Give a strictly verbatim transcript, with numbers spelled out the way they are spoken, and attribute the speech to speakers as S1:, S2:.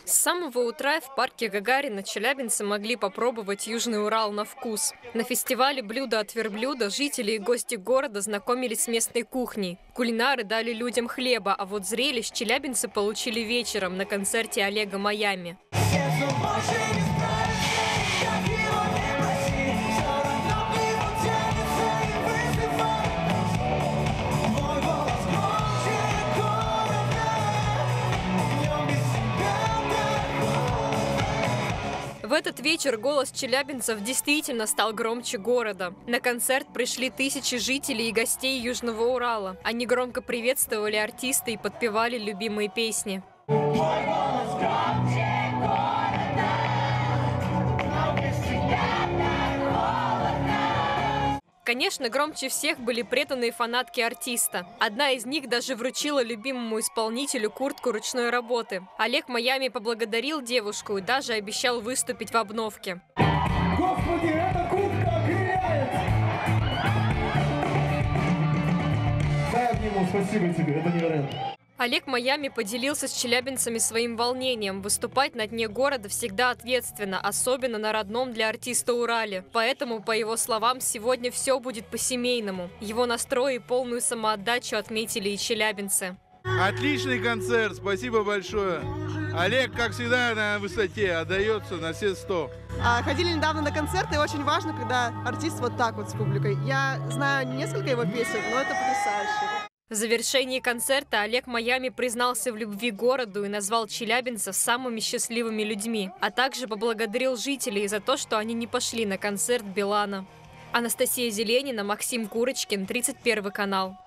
S1: С самого утра в парке Гагарина челябинцы могли попробовать Южный Урал на вкус. На фестивале «Блюдо от верблюда» жители и гости города знакомились с местной кухней. Кулинары дали людям хлеба, а вот зрелищ челябинцы получили вечером на концерте Олега Майами. В этот вечер голос челябинцев действительно стал громче города. На концерт пришли тысячи жителей и гостей Южного Урала. Они громко приветствовали артиста и подпевали любимые песни. Конечно, громче всех были преданные фанатки артиста. Одна из них даже вручила любимому исполнителю куртку ручной работы. Олег Майами поблагодарил девушку и даже обещал выступить в обновке.
S2: Господи, эта куртка окрыляет! Дай обниму, спасибо тебе, это невероятно.
S1: Олег Майами поделился с челябинцами своим волнением. Выступать на дне города всегда ответственно, особенно на родном для артиста Урале. Поэтому, по его словам, сегодня все будет по-семейному. Его настрой и полную самоотдачу отметили и челябинцы.
S3: Отличный концерт, спасибо большое. Олег, как всегда, на высоте, отдается на все сто.
S4: Ходили недавно на концерт, и очень важно, когда артист вот так вот с публикой. Я знаю несколько его песен, но это потрясающе.
S1: В завершении концерта Олег Майами признался в любви к городу и назвал челябинцев самыми счастливыми людьми, а также поблагодарил жителей за то, что они не пошли на концерт Билана. Анастасия Зеленина, Максим Курочкин, тридцать первый канал.